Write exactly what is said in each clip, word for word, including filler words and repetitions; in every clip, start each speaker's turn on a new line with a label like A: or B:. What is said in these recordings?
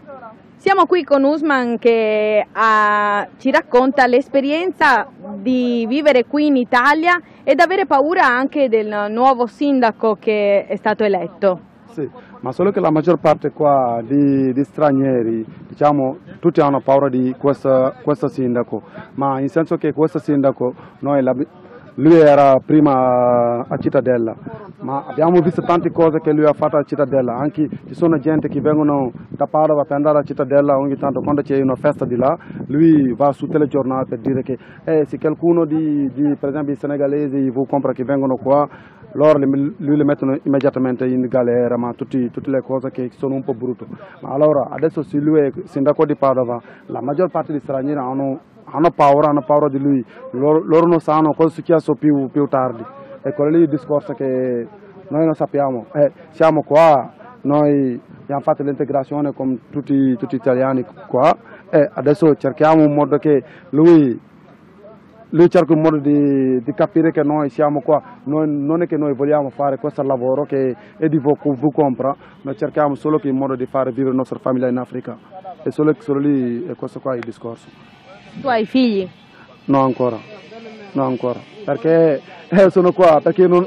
A: Siamo qui con Usman che uh, ci racconta l'esperienza di vivere qui in Italia ed avere paura anche del nuovo sindaco che è stato eletto.
B: Sì, ma solo che la maggior parte qua di, di stranieri, diciamo, tutti hanno paura di questo, questo sindaco, ma in senso che questo sindaco, noi la, lui era prima a Cittadella, ma abbiamo visto tante cose che lui ha fatto a Cittadella, anche ci sono gente che vengono da Padova per andare a Cittadella ogni tanto quando c'è una festa di là, lui va su telegiornale per dire che eh, se qualcuno di, di per esempio i senegalesi, i compra che vengono qua, loro lui li mettono immediatamente in galera, ma tutti, tutte le cose che sono un po' brutte. Ma allora adesso se lui è sindaco di Padova, la maggior parte degli stranieri hanno, hanno paura, hanno paura di lui, loro, loro non sanno cosa è successo più, più tardi. E quello lì è il discorso che noi non sappiamo. Eh, siamo qua, noi abbiamo fatto l'integrazione con tutti, tutti gli italiani qua e adesso cerchiamo un modo che lui... Lui cerca un modo di, di capire che noi siamo qua, noi, non è che noi vogliamo fare questo lavoro che è di V-Compra, noi cerchiamo solo che un modo di fare vivere la nostra famiglia in Africa. E solo, solo lì è questo qua il discorso.
A: Tu hai figli?
B: No ancora, no ancora, perché eh, sono qua, perché non,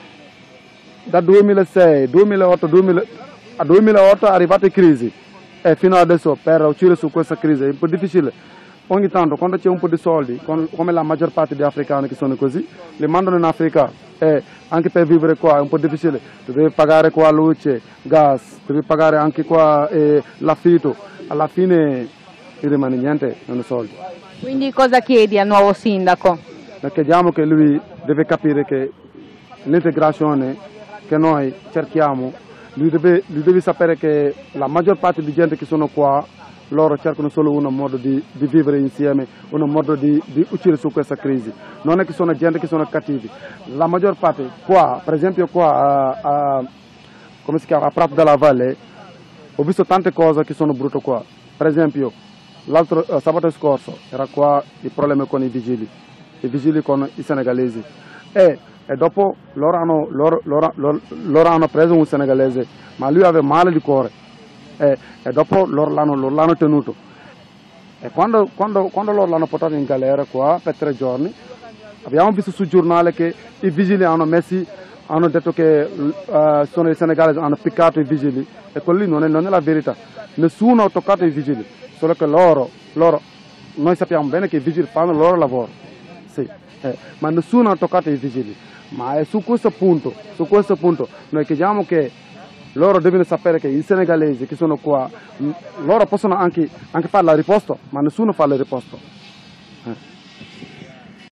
B: da duemilasei, duemilaotto, duemila, a duemilaotto è arrivata la crisi e fino adesso per uscire su questa crisi è un po' difficile. Ogni tanto quando c'è un po' di soldi, come la maggior parte degli africani che sono così, li mandano in Africa e anche per vivere qua è un po' difficile, devi pagare qua luce, gas, devi pagare anche qua eh, l'affitto, alla fine non rimane niente, non è soldi.
A: Quindi cosa chiedi al nuovo sindaco?
B: Noi chiediamo che lui deve capire che l'integrazione che noi cerchiamo, lui deve, lui deve sapere che la maggior parte di gente che sono qua, loro cercano solo un modo di, di vivere insieme, un modo di, di uscire su questa crisi. Non è che sono gente che sono cattivi. La maggior parte qua, per esempio qua a, a, come si chiama, a Prato della Valle, ho visto tante cose che sono brutte qua. Per esempio, l'altro uh, sabato scorso era qua il problema con i vigili, i vigili con i senegalesi. E, e dopo loro hanno, loro, loro, loro, loro hanno preso un senegalese, ma lui aveva male di cuore. E, e dopo loro l'hanno tenuto e quando, quando, quando loro l'hanno portato in galera qua per tre giorni abbiamo visto sul giornale che i vigili hanno messi hanno detto che uh, sono i senegalesi hanno piccato i vigili e quello lì non è, non è la verità, nessuno ha toccato i vigili, solo che loro, loro noi sappiamo bene che i vigili fanno il loro lavoro, sì, eh, ma nessuno ha toccato i vigili, ma è su questo punto, su questo punto noi chiediamo che loro devono sapere che i senegalesi che sono qua, loro possono anche, anche fare la risposta, ma nessuno fa la risposta. Eh.